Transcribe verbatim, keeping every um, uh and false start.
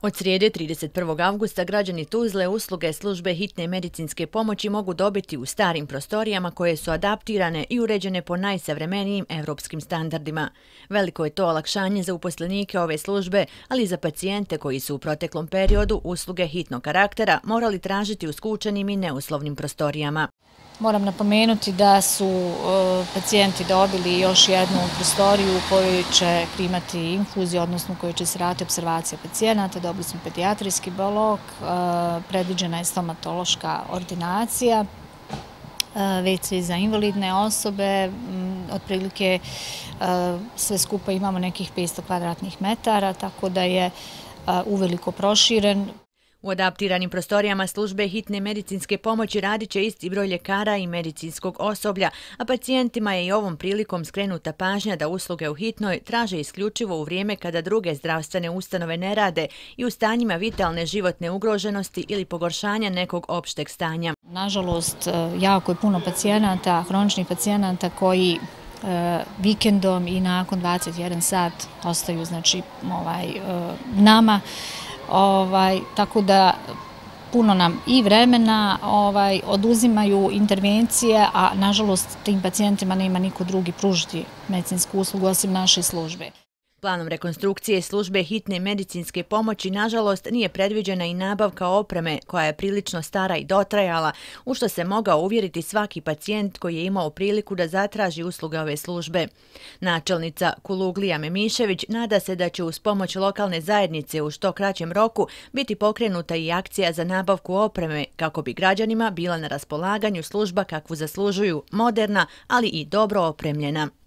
Od srijede trideset prvog avgusta građani Tuzle usluge službe hitne medicinske pomoći mogu dobiti u starim prostorijama koje su adaptirane i uređene po najsavremenijim evropskim standardima. Veliko je to olakšanje za uposlenike ove službe, ali i za pacijente koji su u proteklom periodu usluge hitnog karaktera morali tražiti u skučenim i neuslovnim prostorijama. Moram napomenuti da su pacijenti dobili još jednu prostoriju u kojoj će primati infuziju, odnosno u kojoj će se raditi observacija pacijenata. Dobili smo pedijatrijski blok, predviđena je stomatološka ordinacija, ve ce za invalidne osobe, otprilike sve skupa imamo nekih petsto kvadratnih metara, tako da je uveliko proširen. U adaptiranim prostorijama službe hitne medicinske pomoći radit će isti broj ljekara i medicinskog osoblja, a pacijentima je i ovom prilikom skrenuta pažnja da usluge u hitnoj traže isključivo u vrijeme kada druge zdravstvene ustanove ne rade i u stanjima vitalne životne ugroženosti ili pogoršanja nekog opšteg stanja. Nažalost, jako je puno pacijenata, hroničnih pacijenata koji vikendom i nakon dvadeset jedan sat ostaju znači, ovaj, nama. Ovaj, tako da puno nam i vremena ovaj, oduzimaju intervencije, a nažalost tim pacijentima nema niko drugi pružiti medicinsku uslugu osim naše službe. Planom rekonstrukcije službe hitne medicinske pomoći nažalost nije predviđena i nabavka opreme koja je prilično stara i dotrajala, u što se mogao uvjeriti svaki pacijent koji je imao priliku da zatraži usluge ove službe. Načelnica Kuluglija Memišević nada se da će uz pomoć lokalne zajednice u što kraćem roku biti pokrenuta i akcija za nabavku opreme kako bi građanima bila na raspolaganju služba kakvu zaslužuju, moderna, ali i dobro opremljena.